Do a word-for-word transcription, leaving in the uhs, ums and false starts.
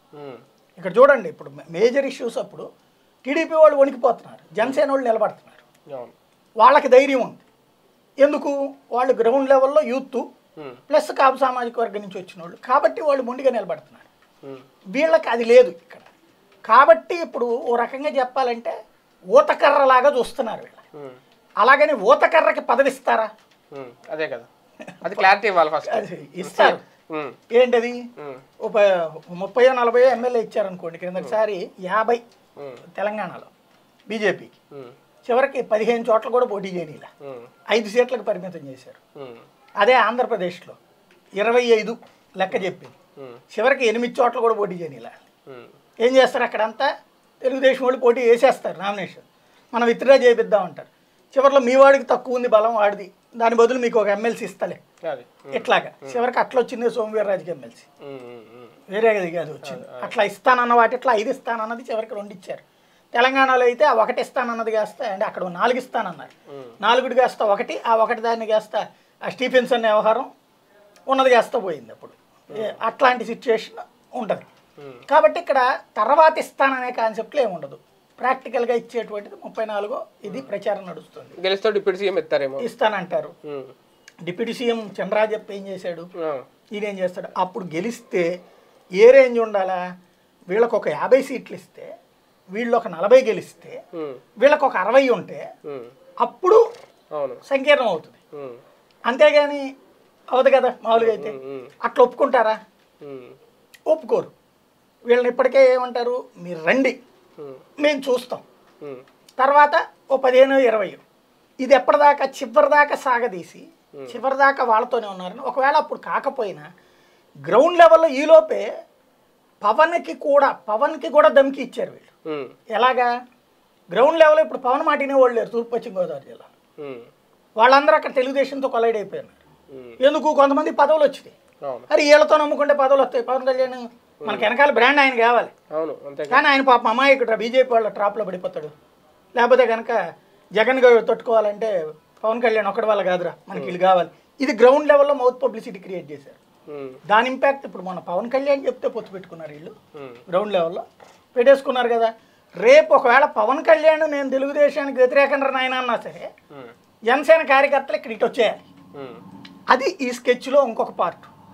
ఇక్కడ చూడండి, ఇప్పుడు మేజర్ ఇష్యూస్ అప్పుడు టీడీపీ వాళ్ళు వణికిపోతున్నారు, జనసేన వాళ్ళు నిలబడుతున్నారు. వాళ్ళకి ధైర్యం ఉంది. ఎందుకు? వాళ్ళు గ్రౌండ్ లెవెల్లో యూత్ ప్లస్ కాపు సామాజిక వర్గం నుంచి వచ్చిన వాళ్ళు కాబట్టి వాళ్ళు మొండిగా నిలబడుతున్నారు. వీళ్ళకి అది లేదు ఇక్కడ. కాబట్టి ఇప్పుడు ఓ రకంగా చెప్పాలంటే ఊతకర్రలాగా చూస్తున్నారు వీళ్ళు. అలాగని ఊతకర్రకి పదవిస్తారా? అదే కదా, అది క్లారిటీ ఇవ్వాలి ఫస్ట్. ఇస్తారు. ఏంటది? ఒక ముప్పై నలభై ఎమ్మెల్యే ఇచ్చారనుకోండి. క్రిందటిసారి యాభై తెలంగాణలో బీజేపీకి, చివరికి పదిహేను చోట్ల కూడా పోటీ చేయనిలా, ఐదు సీట్లకు పరిమితం చేశారు. అదే ఆంధ్రప్రదేశ్లో ఇరవై ఐదు లెక్క చెప్పింది, చివరికి ఎనిమిది చోట్ల కూడా పోటీ చేయనిలా. ఏం చేస్తారు? అక్కడంతా తెలుగుదేశం వాళ్ళు పోటీ వేసేస్తారు, నామినేషన్ మనం విత్డ్రా చేపిద్దాం అంటారు. చివరిలో మీ వాడికి తక్కువ ఉంది బలం వాడిది, దాని బదులు మీకు ఒక ఎమ్మెల్సీ ఇస్తలే, ఇట్లాగా చివరికి అట్లా వచ్చింది సోమవీర్రాజుకి ఎమ్మెల్సీ. వేరే కదా అది వచ్చింది. అట్లా ఇస్తానన్న వాటి ఇట్లా ఐదు ఇస్తానన్నది చివరికి రెండు ఇచ్చారు. తెలంగాణలో అయితే ఆ ఒకటి ఇస్తానన్నది కాస్త అంటే అక్కడ నాలుగు ఇస్తానన్నారు, నాలుగుడి కాస్త ఒకటి, ఆ ఒకటి దాన్ని కాస్త ఆ స్టీఫెన్సన్ వ్యవహారం ఉన్నది కాస్త పోయింది. అప్పుడు అట్లాంటి సిచ్యువేషన్ ఉంటుంది. కాబట్టి ఇక్కడ తర్వాత ఇస్తాననే కాన్సెప్ట్లో ఏముండదు, ప్రాక్టికల్గా ఇచ్చేటువంటిది ముప్పై నాలుగో ఇది ప్రచారం నడుస్తుంది. గెలిస్తే డిప్యూటీ సీఎం ఇస్తారేమో, ఇస్తానంటారు. డిప్యూటీ సీఎం చంద్రరాజప్ప ఏం చేశాడు, ఈయనేం చేస్తాడు? అప్పుడు గెలిస్తే ఏ రేంజ్ ఉండాలా? వీళ్ళకు ఒక యాభై సీట్లు ఇస్తే, వీళ్ళు ఒక నలభై గెలిస్తే, వీళ్ళకు ఒక అరవై ఉంటే అప్పుడు సంకీర్ణం అవుతుంది. అంతేగాని అవదు కదా మామూలుగా అయితే. అట్లా ఒప్పుకుంటారా? ఒప్పుకోరు. వీళ్ళని ఇప్పటికే ఏమంటారు, మీరు రండి మేము చూస్తాం, తర్వాత ఓ పదిహేను ఇరవై ఇది ఎప్పటిదాకా చివరిదాకా సాగదీసి చివరిదాకా వాళ్ళతోనే ఉన్నారని. ఒకవేళ అప్పుడు కాకపోయినా గ్రౌండ్ లెవెల్లో ఈలోపే పవన్కి కూడా పవన్కి కూడా దమ్కి ఇచ్చారు వీళ్ళు. ఎలాగా? గ్రౌండ్ లెవెల్లో ఇప్పుడు పవన్ మాటినే వాళ్ళు లేరు తూర్పు పశ్చిమ గోదావరి జిల్లా. వాళ్ళందరూ అక్కడ తెలుగుదేశంతో కొలైడ్ అయిపోయినారు. ఎందుకు? కొంతమంది పదవులు వచ్చినాయి. అరే వీళ్ళతో నమ్ముకుంటే పదవులు వస్తాయి. పవన్ కళ్యాణ్ మనకి వెనకాల బ్రాండ్ ఆయన కావాలి, కానీ ఆయన పాప అమాయకుడు బీజేపీ వాళ్ళ ట్రాప్లో పడిపోతాడు. లేకపోతే కనుక జగన్ గారు తట్టుకోవాలంటే పవన్ కళ్యాణ్ ఒక్కడి వల్ల కాదురా, మనకి వీళ్ళు కావాలి. ఇది గ్రౌండ్ లెవెల్లో మౌత్ పబ్లిసిటీ క్రియేట్ చేశారు. దాని ఇంపాక్ట్ ఇప్పుడు మన పవన్ కళ్యాణ్ చెప్తే పొత్తు పెట్టుకున్నారు వీళ్ళు, గ్రౌండ్ లెవెల్లో పెట్టేసుకున్నారు కదా. రేపు ఒకవేళ పవన్ కళ్యాణ్ నేను తెలుగుదేశానికి వ్యతిరేకంగా నాయన అన్నా సరే జనసేన కార్యకర్తలు ఇక్కడ ఇటు వచ్చేయాలి. అది ఈ స్కెచ్లో ఇంకొక పార్ట్.